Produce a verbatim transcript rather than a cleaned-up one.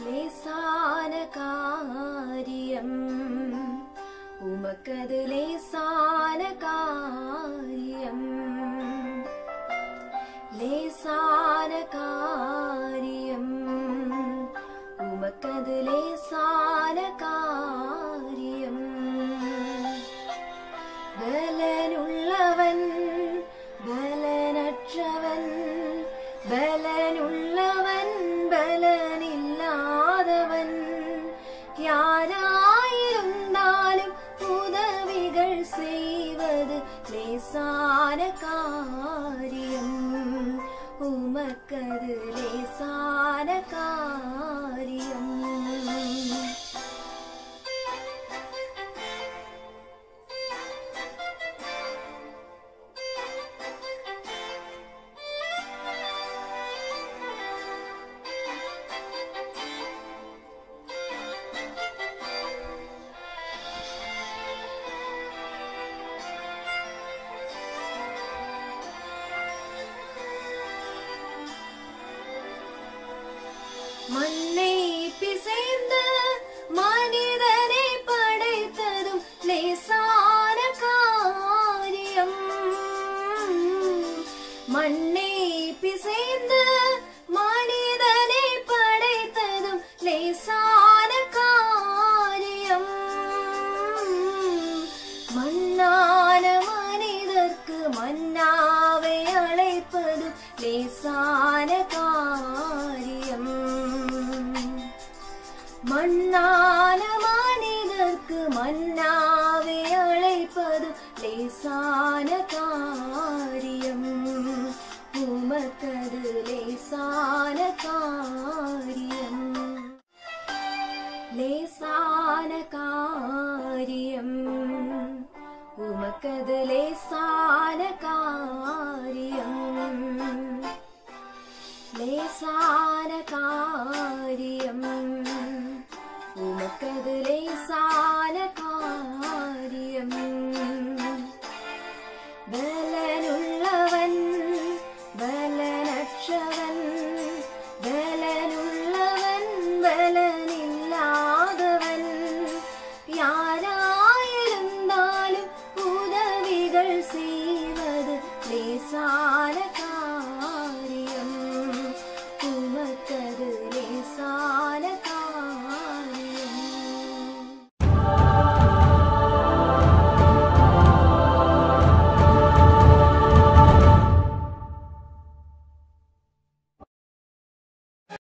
லேசான காரியம் உமக்கது லேசான காரியம் லேசான காரியம் உமக்கது லேசான காரியம் பலனுள்ளவன் பலனற்றவன் பலனுள்ளவன் பலனில்லாதவன் யாராயிருந்தாலும் உதவிகள் செய்வது லேசான காரியம் உமக்கது லேசான காரியம் மண்ணை பிசைந்த மனிதனை படைத்ததும் லேசான காரியம் மண்ணை பிசைந்த மனிதனை படைத்ததும் லேசான காரியம் மண்ணான மனிதர்க்கு மன்னாவை அழைப்பதும் லேசான காரியம் மண்ணான மனிதர்க்கு மன்னாவை அழைப்பது லேசான காரியம் உமக்கது லேசான காரியம் லேசான காரியம் உமக்கது லேசான காரியம் லேசான காரியம் உமக்கது லேசான காரியம்